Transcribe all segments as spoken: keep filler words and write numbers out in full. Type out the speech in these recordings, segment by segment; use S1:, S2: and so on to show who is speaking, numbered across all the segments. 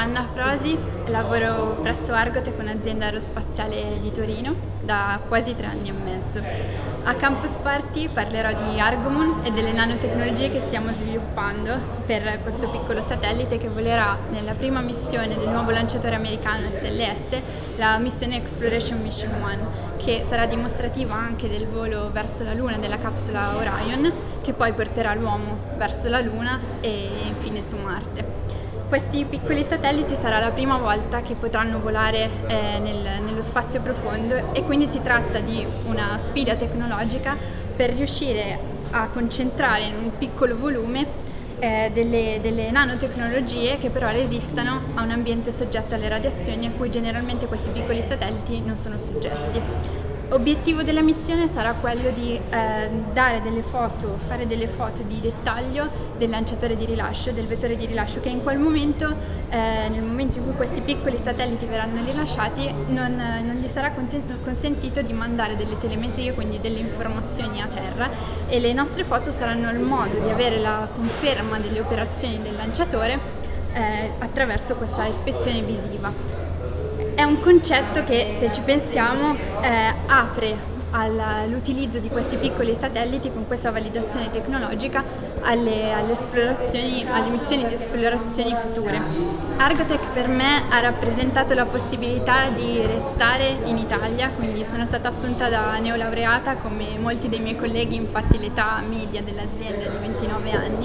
S1: Anna Frosi, lavoro presso Argotec, un'azienda aerospaziale di Torino, da quasi tre anni e mezzo. A Campus Party parlerò di Argomoon e delle nanotecnologie che stiamo sviluppando per questo piccolo satellite che volerà nella prima missione del nuovo lanciatore americano S L S, la missione Exploration Mission uno, che sarà dimostrativa anche del volo verso la Luna della capsula Orion, che poi porterà l'uomo verso la Luna e infine su Marte. Questi piccoli satelliti sarà la prima volta che potranno volare eh, nel, nello spazio profondo e quindi si tratta di una sfida tecnologica per riuscire a concentrare in un piccolo volume eh, delle, delle nanotecnologie che però resistano a un ambiente soggetto alle radiazioni a cui generalmente questi piccoli satelliti non sono soggetti. L'obiettivo della missione sarà quello di eh, dare delle foto, fare delle foto di dettaglio del lanciatore di rilascio, del vettore di rilascio, che in quel momento, eh, nel momento in cui questi piccoli satelliti verranno rilasciati, non, non gli sarà consentito di mandare delle telemetrie, quindi delle informazioni a terra, e le nostre foto saranno il modo di avere la conferma delle operazioni del lanciatore eh, attraverso questa ispezione visiva. È un concetto che, se ci pensiamo, eh, apre all'utilizzo di questi piccoli satelliti con questa validazione tecnologica alle, alle, esplorazioni, alle missioni di esplorazioni future. Argotec per me ha rappresentato la possibilità di restare in Italia, quindi sono stata assunta da neolaureata come molti dei miei colleghi, infatti l'età media dell'azienda è di ventinove anni,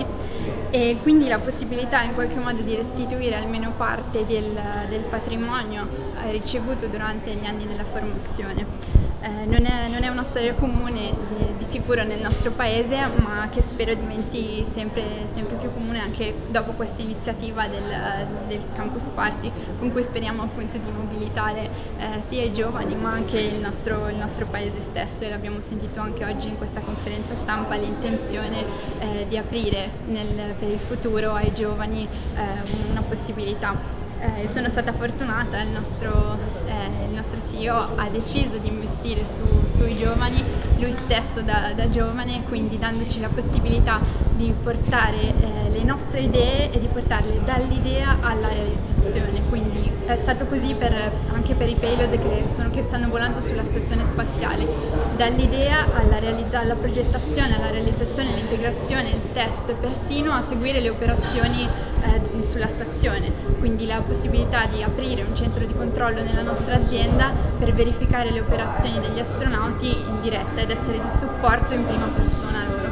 S1: e quindi la possibilità in qualche modo di restituire almeno parte del, del patrimonio ricevuto durante gli anni della formazione. Eh, non, è, non è una storia comune di, di sicuro nel nostro paese, ma che spero diventi sempre, sempre più comune anche dopo questa iniziativa del, del Campus Party, con cui speriamo appunto di mobilitare eh, sia i giovani ma anche il nostro, il nostro paese stesso, e l'abbiamo sentito anche oggi in questa conferenza stampa, l'intenzione eh, di aprire nel, per il futuro ai giovani eh, una possibilità. Eh, sono stata fortunata, il nostro, eh, il nostro C E O ha deciso di investire su, sui giovani, lui stesso da, da giovane, quindi dandoci la possibilità di portare eh, le nostre idee e di portarle dall'idea alla realizzazione. Quindi è stato così per, anche per i payload che, sono, che stanno volando sulla stazione spaziale, dall'idea alla, alla progettazione, alla realizzazione, all'integrazione, il test, persino a seguire le operazioni eh, sulla stazione. Quindi la possibilità di aprire un centro di controllo nella nostra azienda per verificare le operazioni degli astronauti in diretta ed essere di supporto in prima persona loro.